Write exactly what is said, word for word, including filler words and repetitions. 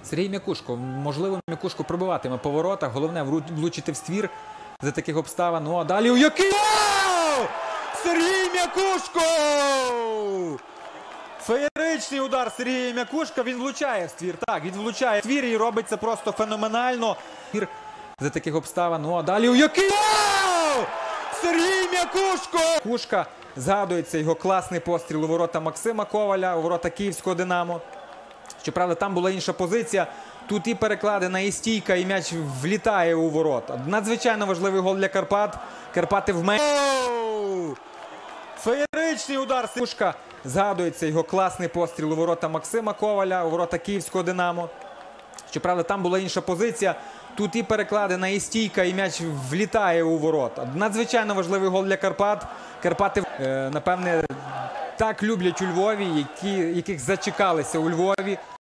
Сергій М'якушко. Можливо, М'якушко пробиватиме по воротах. Головне влучити в ствір за таких обставин. Ну а далі у який... Сергій М'якушко! Феєричний удар Сергія М'якушка. Він влучає в ствір. Так, він влучає в ствір і робить це просто феноменально. За таких обставин. Ну а далі у який... Сергій М'якушко! М'якушка. Згадується його класний постріл у ворота Максима Коваля, у ворота Київського Динамо. Щоправда, там була інша позиція. Тут і перекладена, і стійка, і м'яч влітає у ворота. Надзвичайно важливий гол для Карпат. Карпати в мене. Феєричний удар М'якушка. Згадується його класний постріл у ворота Максима Коваля, у ворота Київського Динамо. Щоправда, там була інша позиція. Тут і перекладена, і стійка, і м'яч влітає у ворота. Надзвичайно важливий гол для Карпат. Карпати, е, напевне, так люблять у Львові, які, яких зачекалися у Львові.